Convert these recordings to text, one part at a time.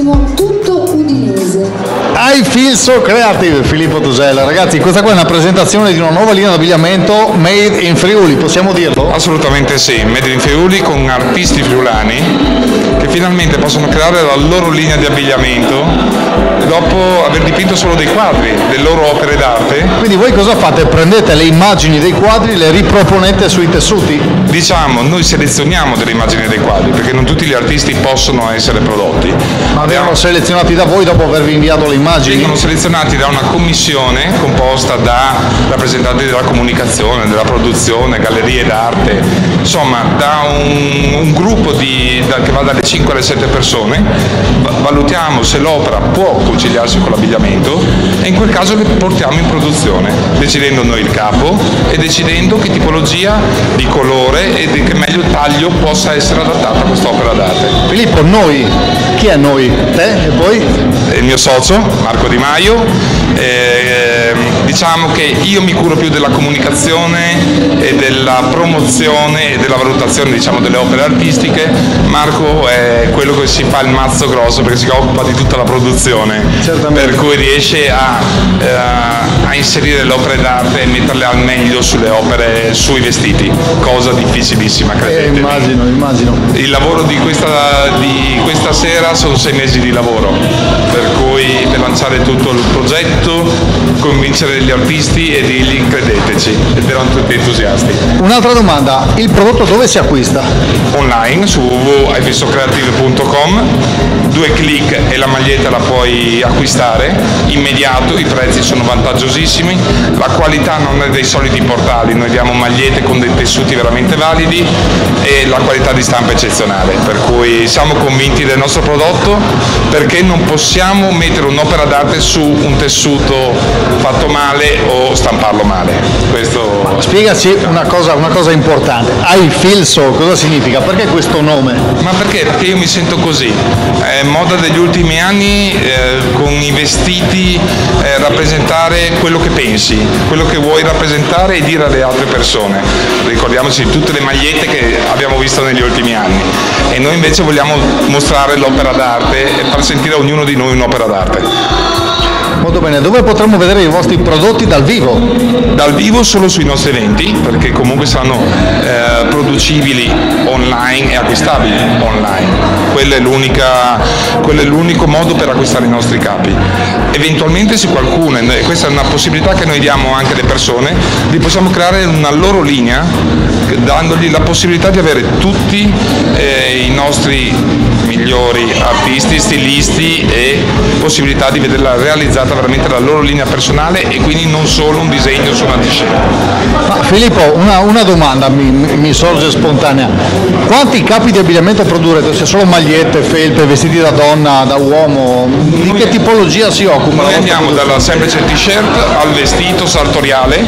Massimo, tutto udinese. I Feel So Creative, Filippo Tosella. Ragazzi, questa qua è una presentazione di una nuova linea di abbigliamento made in Friuli, possiamo dirlo? Assolutamente sì, made in Friuli con artisti friulani che finalmente possono creare la loro linea di abbigliamento dopo aver dipinto solo dei quadri, delle loro opere d'arte. Quindi voi cosa fate? Prendete le immagini dei quadri, le riproponete sui tessuti? Diciamo, noi selezioniamo delle immagini dei quadri perché non tutti gli artisti possono essere prodotti. Ma vengono selezionati da voi dopo avervi inviato le immagini? Vengono selezionati da una commissione composta da rappresentanti della comunicazione, della produzione, gallerie d'arte, insomma da un gruppo che va dalle 5 alle 7 persone, valutiamo se l'opera può conciliarsi con l'abbigliamento e in quel caso le portiamo in produzione, decidendo noi il capo e decidendo che tipologia di colore e di che meglio taglio possa essere adattato a quest'opera d'arte. Filippo, noi, chi è noi? Te e poi? Il mio socio, Marco Di Maio. Diciamo che io mi curo più della comunicazione e della promozione e della valutazione, diciamo, delle opere artistiche. Marco è quello che si fa il mazzo grosso perché si occupa di tutta la produzione. Certamente. Per cui riesce a inserire le opere d'arte e metterle al meglio sulle opere, sui vestiti, cosa difficilissima, credetemi. Immagino. Il lavoro di questa sera sono 6 mesi di lavoro, per cui per lanciare tutto il progetto, convincere gli artisti e dirgli credeteci, ed erano tutti entusiasti. Un'altra domanda, il prodotto dove si acquista? Online su www.ifilsocreative.com, 2 clic e la maglietta la puoi acquistare, immediato, i prezzi sono vantaggiosissimi, la qualità non è dei soliti portali, noi diamo magliette con dei tessuti veramente validi e la qualità di stampa è eccezionale, per cui siamo convinti del nostro prodotto perché non possiamo mettere un'opera d'arte su un tessuto fatto male o stamparlo male. Questo... Spiegaci una cosa importante, I Feel So, cosa significa? Perché questo nome? Ma perché? Perché io mi sento così, è moda degli ultimi anni con i vestiti rappresentare quello che pensi, quello che vuoi rappresentare e dire alle altre persone. Ricordiamoci tutte le magliette che abbiamo visto negli ultimi anni e noi invece vogliamo mostrare l'opera d'arte e far sentire a ognuno di noi un'opera d'arte. Molto bene, dove potremo vedere i vostri prodotti dal vivo? Dal vivo solo sui nostri eventi, perché comunque saranno producibili online e acquistabili online. Quello è l'unico modo per acquistare i nostri capi. Eventualmente se qualcuno, e questa è una possibilità che noi diamo anche alle persone, li possiamo creare una loro linea, dandogli la possibilità di avere tutti i nostri migliori artisti, stilisti e possibilità di vederla realizzata veramente la loro linea personale e quindi non solo un disegno su una discesa. Ma Filippo, una domanda mi sorge spontanea. Quanti capi di abbigliamento produrrete? Se solo magliette, felpe, vestiti da donna, da uomo? Di che tipologia si occupa? Noi andiamo dalla semplice t-shirt al vestito sartoriale,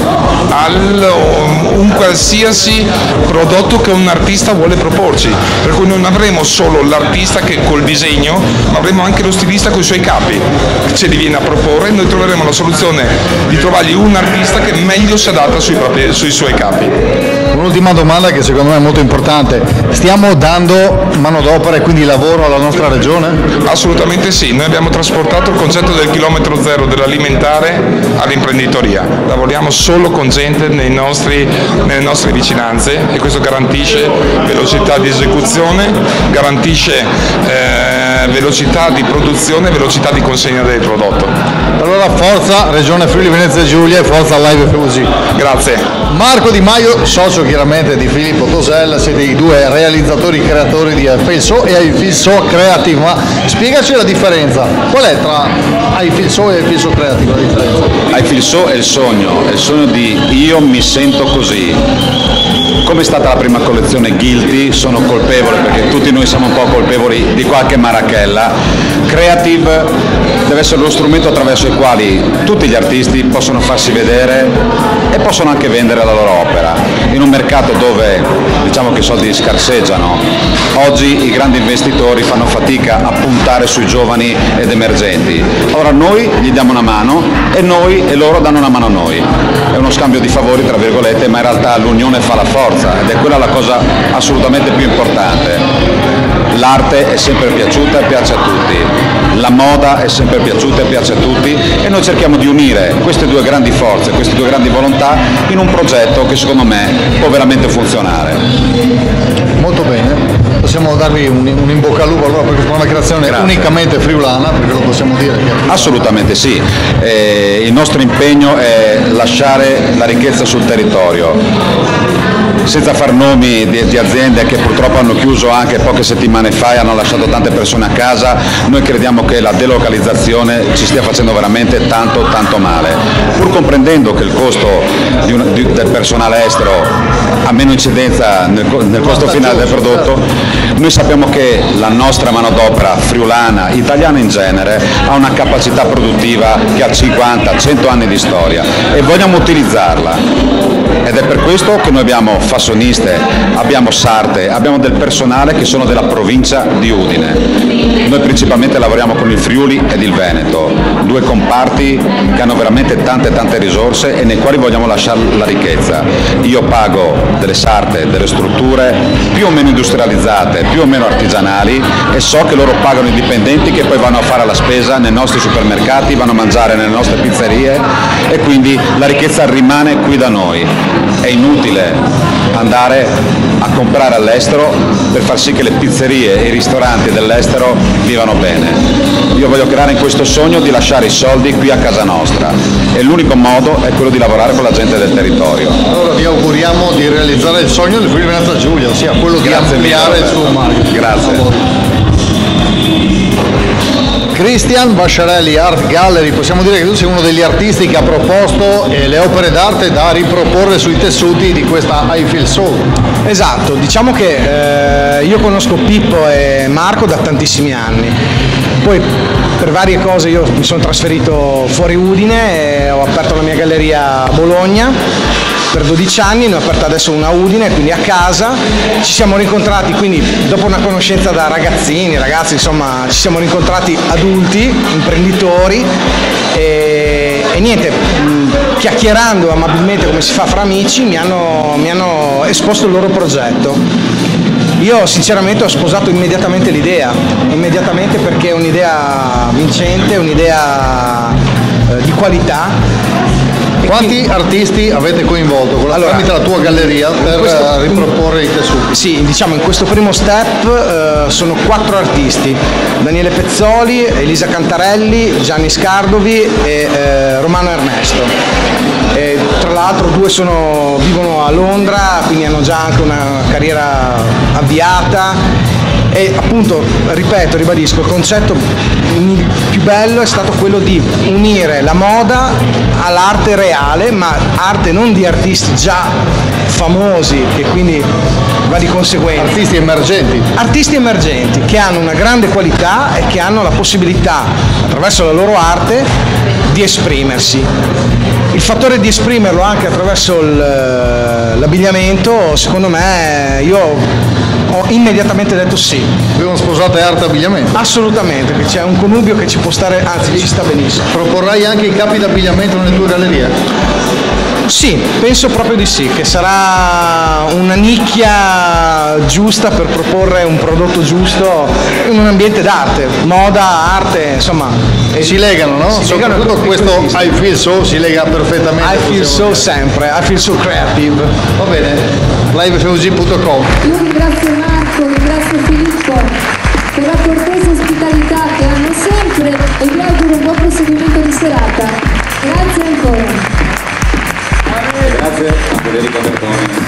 un qualsiasi prodotto che un artista vuole proporci. Per cui non avremo solo l'artista che col disegno, ma avremo anche lo stilista con i suoi capi. Ce li viene a proporre e noi troveremo la soluzione di trovargli un artista che meglio si adatta sui suoi capi. Un'ultima domanda che secondo me è molto importante, stiamo dando manodopera e quindi lavoro alla nostra regione? Assolutamente sì, noi abbiamo trasportato il concetto del chilometro zero dell'alimentare all'imprenditoria, lavoriamo solo con gente nelle nostre vicinanze e questo garantisce velocità di esecuzione, garantisce velocità di produzione e velocità di consegna del prodotto. Allora forza Regione Friuli Venezia Giulia e forza Live FUG. Grazie. Marco Di Maio, socio chiaramente di Filippo Tosella, siete i due realizzatori creatori di I Feel So e I Feel So Creative, ma spiegaci la differenza, qual è tra I Feel So e I Feel So Creative? La differenza? I Feel So è il sogno di io mi sento così. Come è stata la prima collezione Guilty, sono colpevole perché tutti noi siamo un po' colpevoli di qualche marachella. Creative deve essere lo strumento attraverso il quale tutti gli artisti possono farsi vedere e possono anche vendere la loro opera. In un mercato dove diciamo che i soldi scarseggiano, oggi i grandi investitori fanno fatica a puntare sui giovani ed emergenti. Allora noi gli diamo una mano e loro danno una mano a noi. È uno scambio di favori tra virgolette, ma in realtà l'unione fa la forza ed è quella la cosa assolutamente più importante. l'arte è sempre piaciuta e piace a tutti, la moda è sempre piaciuta e piace a tutti, e noi cerchiamo di unire queste due grandi forze, queste due grandi volontà in un progetto che secondo me può veramente funzionare. Molto bene, possiamo darvi un in bocca al lupo allora per questa nuova creazione. Grazie. Unicamente friulana, perché lo possiamo dire che Assolutamente sì, il nostro impegno è lasciare la ricchezza sul territorio. Senza far nomi di aziende che purtroppo hanno chiuso anche poche settimane fa e hanno lasciato tante persone a casa, noi crediamo che la delocalizzazione ci stia facendo veramente tanto male. Pur comprendendo che il costo del personale estero ha meno incidenza nel costo finale del prodotto, noi sappiamo che la nostra manodopera friulana, italiana in genere, ha una capacità produttiva che ha 50-100 anni di storia e vogliamo utilizzarla. Ed è per questo che noi abbiamo fassoniste, abbiamo sarte, abbiamo del personale che sono della provincia di Udine. Noi principalmente lavoriamo con il Friuli ed il Veneto, due comparti che hanno veramente tante risorse e nei quali vogliamo lasciare la ricchezza. Io pago delle sarte, delle strutture più o meno industrializzate, più o meno artigianali, e so che loro pagano i dipendenti che poi vanno a fare la spesa nei nostri supermercati, vanno a mangiare nelle nostre pizzerie, e quindi la ricchezza rimane qui da noi. È inutile andare a comprare all'estero per far sì che le pizzerie e i ristoranti dell'estero vivano bene. Io voglio creare in questo sogno di lasciare i soldi qui a casa nostra, e l'unico modo è quello di lavorare con la gente del territorio. allora vi auguriamo di realizzare il sogno del Friuli Venezia Giulia, ossia quello di ampliare il suo marchio. Grazie. Cristian Vasciarelli Art Gallery, possiamo dire che tu sei uno degli artisti che ha proposto le opere d'arte da riproporre sui tessuti di questa I Feel So. Esatto, diciamo che io conosco Pippo e Marco da tantissimi anni, poi per varie cose io mi sono trasferito fuori Udine e ho aperto la mia galleria a Bologna per 12 anni, ne ho aperta adesso una a Udine, quindi a casa. Ci siamo rincontrati, quindi dopo una conoscenza da ragazzi, insomma ci siamo rincontrati adulti, imprenditori e niente, chiacchierando amabilmente come si fa fra amici mi hanno esposto il loro progetto. Io sinceramente ho sposato immediatamente l'idea, perché è un'idea vincente, un'idea di qualità. Quanti artisti avete coinvolto tramite la tua galleria per riproporre i tessuti? Sì, diciamo in questo primo step sono 4 artisti: Daniele Pezzoli, Elisa Cantarelli, Gianni Scardovi e Romano Ernesto. E, tra l'altro 2 vivono a Londra, quindi hanno già anche una carriera avviata. E appunto, ripeto, ribadisco, il concetto più bello è stato quello di unire la moda all'arte reale, ma arte non di artisti già famosi, che quindi va di conseguenza. Artisti emergenti che hanno una grande qualità e che hanno la possibilità, attraverso la loro arte, di esprimersi. Il fattore di esprimerlo anche attraverso l'abbigliamento, secondo me, io ho immediatamente detto sì. Abbiamo sposato arte e abbigliamento? Assolutamente, che c'è un connubio che ci può stare, anzi ci sta benissimo. Proporrai anche i capi d'abbigliamento nelle tue gallerie? Sì, penso proprio di sì, che sarà una nicchia giusta per proporre un prodotto giusto in un ambiente d'arte, moda, arte, insomma. Si legano, no? Soprattutto questo I Feel So si lega perfettamente. I Feel So sempre, I Feel So Creative. Va bene, livefug.com. Io ringrazio Marco, ringrazio Filippo per la cortese ospitalità che hanno sempre e vi auguro un buon proseguimento di serata. Grazie ancora. Grazie a Federico Bertoni.